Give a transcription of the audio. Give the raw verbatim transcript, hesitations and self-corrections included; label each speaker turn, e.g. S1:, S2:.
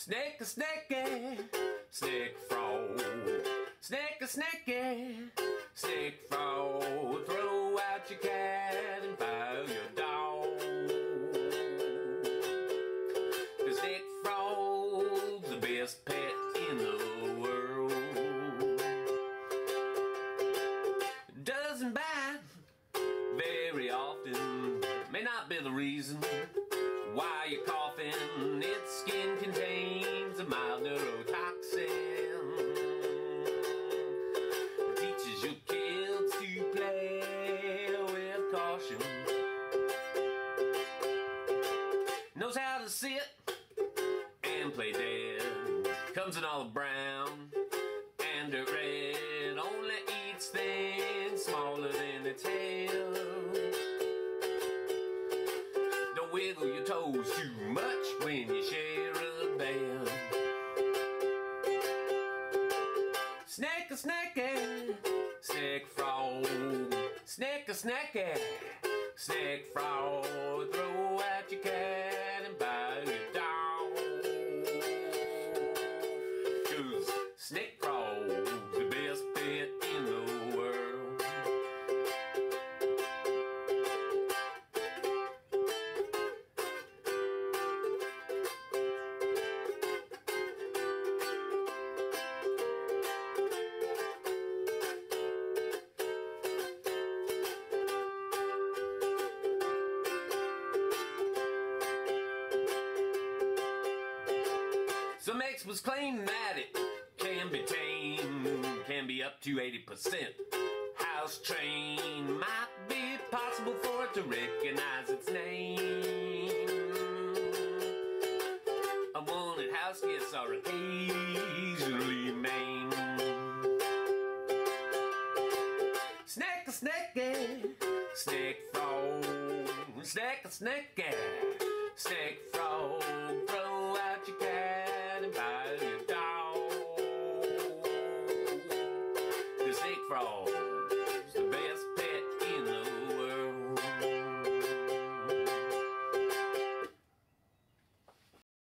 S1: Snake a snakey, snake frog. Snake a snakey, snake frog. Throw out your cat and file your dog. The snake frog's the best pet in the world. Doesn't bite very often, may not be the reason why you're coughing. Its skin contains a mild neurotoxin. It teaches your kids to play with caution. Knows how to sit and play dead. Comes in all brown and dirt red. Only eats things smaller than its head. Don't wiggle your toes too much when you share a bed. Snake a snakey, snake frog. Snake a snakey, snake frog. Throw out your cat and buy your dog. 'Cause snake frog's the best pet in the world. Some experts claim that it can be tamed, can be up to eighty percent house trained. Might be possible for it to recognize its name. Unwanted house guests are occasionally maimed. Snake a snakey, snake frog. Snake a snakey, snake frog. Throw out your cat and buy